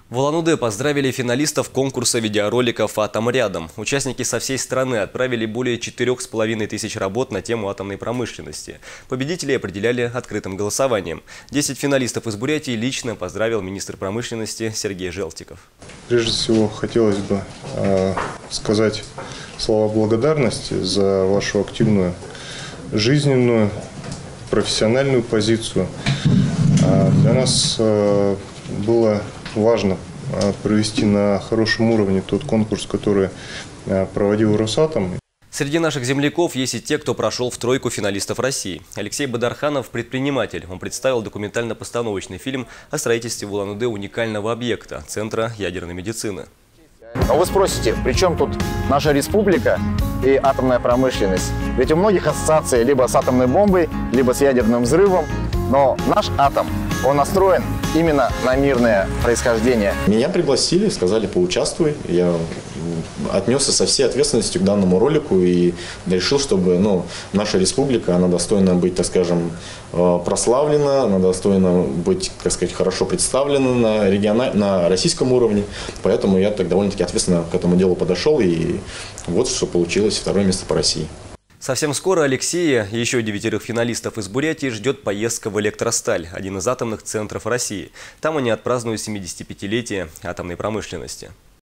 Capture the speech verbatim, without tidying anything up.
В Улан-Удэ поздравили финалистов конкурса видеороликов «Атом рядом». Участники со всей страны отправили более четырёх с половиной тысяч работ на тему атомной промышленности. Победителей определяли открытым голосованием. Десять финалистов из Бурятии лично поздравил министр промышленности Сергей Желтиков. Прежде всего, хотелось бы э, сказать слова благодарности за вашу активную жизненную, профессиональную позицию. Э, для нас э, было важно провести на хорошем уровне тот конкурс, который проводил Росатом. Среди наших земляков есть и те, кто прошел в тройку финалистов России. Алексей Бадарханов – предприниматель. Он представил документально-постановочный фильм о строительстве в Улан-Удэ уникального объекта – Центра ядерной медицины. Но вы спросите, при чем тут наша республика и атомная промышленность? Ведь у многих ассоциаций либо с атомной бомбой, либо с ядерным взрывом. Но наш атом, он настроен именно на мирное происхождение. Меня пригласили, сказали, поучаствуй. Я отнесся со всей ответственностью к данному ролику и решил, чтобы ну, наша республика, она достойна быть, так скажем, прославлена, она достойна быть, так сказать, хорошо представлена на, региональ... на российском уровне. Поэтому я так довольно-таки ответственно к этому делу подошел, и вот что получилось, второе место по России. Совсем скоро Алексея и еще девятерых финалистов из Бурятии ждет поездка в Электросталь, один из атомных центров России. Там они отпразднуют семидесятипятилетие атомной промышленности.